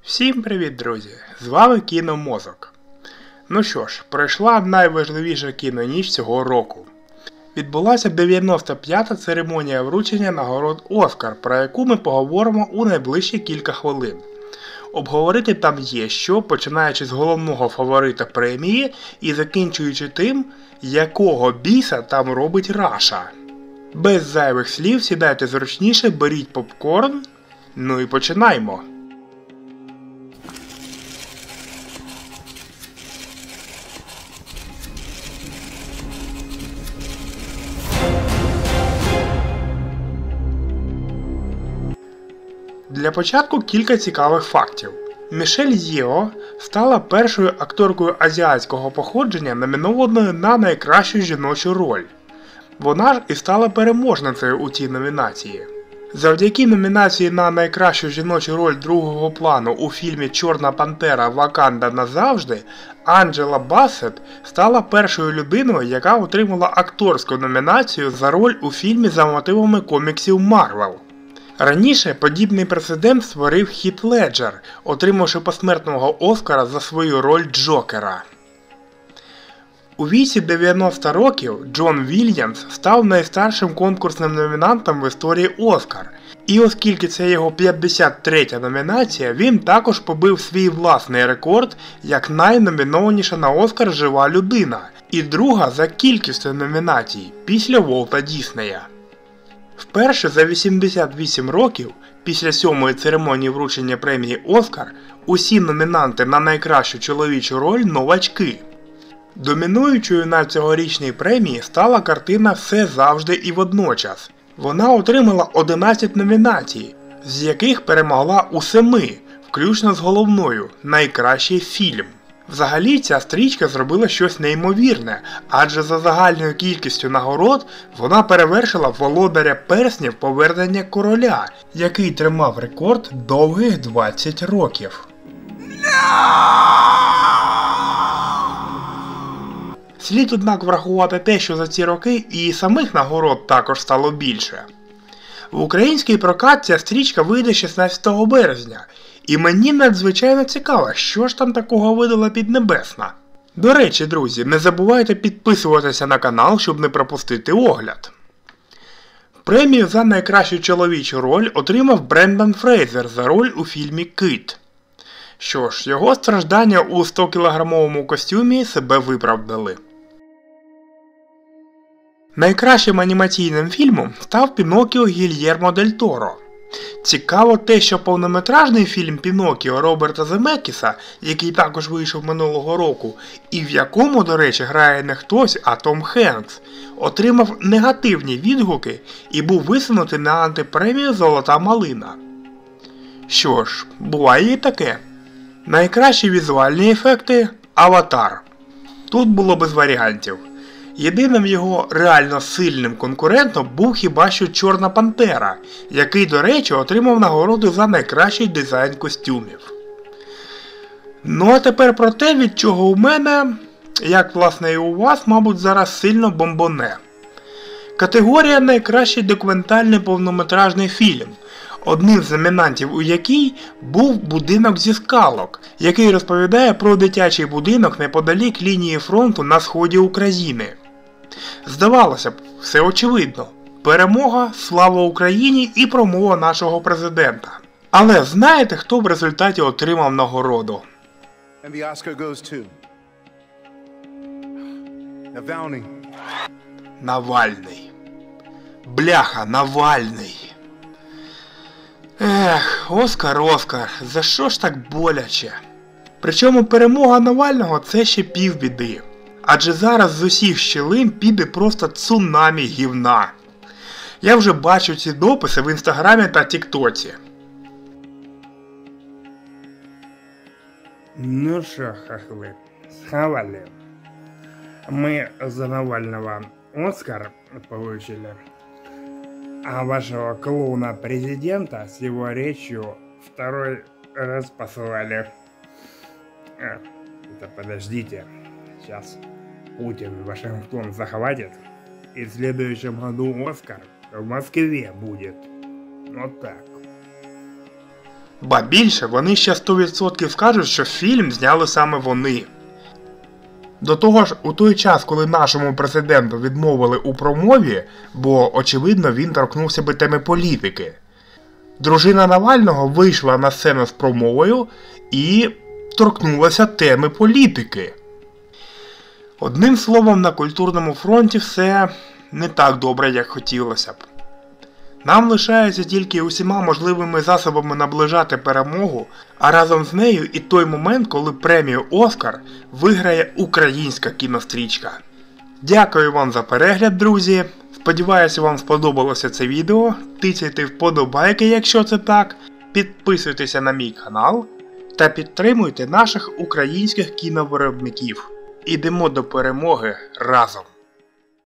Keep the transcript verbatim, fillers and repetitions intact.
Всім привіт, друзі! З вами Кіномозок. Ну що ж, пройшла найважливіша кіноніч цього року. Відбулася дев'яносто п'ята церемонія вручення нагород Оскар, про яку ми поговоримо у найближчі кілька хвилин. Обговорити там є що, починаючи з головного фаворита премії і закінчуючи тим, якого біса там робить Раша. Без зайвих слів сідайте зручніше, беріть попкорн, ну і починаємо. Для початку кілька цікавих фактів. Мішель Єо стала першою акторкою азіатського походження, номінованою на найкращу жіночу роль. Вона ж і стала переможницею у цій номінації. Завдяки номінації на найкращу жіночу роль другого плану у фільмі «Чорна пантера. Ваканда назавжди» Анджела Бассет стала першою людиною, яка отримала акторську номінацію за роль у фільмі за мотивами коміксів Марвел. Раніше подібний прецедент створив Хіт Леджер, отримавши посмертного Оскара за свою роль Джокера. У віці дев'яноста років Джон Вільямс став найстаршим конкурсним номінантом в історії Оскар. І оскільки це його п'ятдесят третя номінація, він також побив свій власний рекорд як найномінованіша на Оскар жива людина. І друга за кількістю номінацій після Волта Діснея. Вперше за вісімдесят вісім років, після сьомої церемонії вручення премії Оскар, усі номінанти на найкращу чоловічу роль – новачки. Домінуючою на цьогорічній премії стала картина «Все завжди і водночас». Вона отримала одинадцять номінацій, з яких перемогла у семи, включно з головною – найкращий фільм. Взагалі ця стрічка зробила щось неймовірне, адже за загальною кількістю нагород вона перевершила володаря перснів «Повернення короля», який тримав рекорд довгих двадцять років. Слід однак врахувати те, що за ці роки і самих нагород також стало більше. В український прокат ця стрічка вийде шістнадцятого березня. І мені надзвичайно цікаво, що ж там такого видала Піднебесна. До речі, друзі, не забувайте підписуватися на канал, щоб не пропустити огляд. Премію за найкращу чоловічу роль отримав Брендан Фрейзер за роль у фільмі «Кит». Що ж, його страждання у стокілограмовому костюмі себе виправдали. Найкращим анімаційним фільмом став «Пінокіо» Гільєрмо Дель Торо. Цікаво те, що повнометражний фільм «Пінокіо» Роберта Земекіса, який також вийшов минулого року, і в якому, до речі, грає не хтось, а Том Хенкс, отримав негативні відгуки і був висунутий на антипремію «Золота малина». Що ж, буває і таке. Найкращі візуальні ефекти – «Аватар». Тут було без варіантів. Єдиним його реально сильним конкурентом був хіба що «Чорна пантера», який, до речі, отримав нагороду за найкращий дизайн костюмів. Ну а тепер про те, від чого у мене, як власне і у вас, мабуть, зараз сильно бомбоне. Категорія «Найкращий документальний повнометражний фільм», одним з номінантів у якій був «Будинок зі скалок», який розповідає про дитячий будинок неподалік лінії фронту на сході України. Здавалося б, все очевидно. Перемога, слава Україні і промова нашого президента. Але знаєте, хто в результаті отримав нагороду? And the Oscar goes to Navalny. Навальний. Бляха, Навальний. Ех, Оскар, Оскар, за що ж так боляче? Причому перемога Навального – це ще півбіди. Адже зараз з усіх щілин піде просто цунамі гівна. Я вже бачу ці дописи в інстаграмі та тіктоці. Ну що, хахли, схавали. Мы за Навального Оскар получили, а вашего клоуна-президента с его речью второй раз посылали. А, это подождите, сейчас Путин Вашингтон захватит, и в следующем году Оскар в Москве будет. Вот так. Ба більше, вони ще сто відсотків скажуть, що фільм зняли саме вони. До того ж, у той час, коли нашому президенту відмовили у промові, бо, очевидно, він торкнувся би теми політики, дружина Навального вийшла на сцену з промовою і торкнулася теми політики. Одним словом, на культурному фронті все не так добре, як хотілося б. Нам лишається тільки усіма можливими засобами наближати перемогу, а разом з нею і той момент, коли премію «Оскар» виграє українська кінострічка. Дякую вам за перегляд, друзі. Сподіваюся, вам сподобалося це відео. Тицяйте вподобайки, якщо це так. Підписуйтеся на мій канал та підтримуйте наших українських кіновиробників. Ідемо до перемоги разом!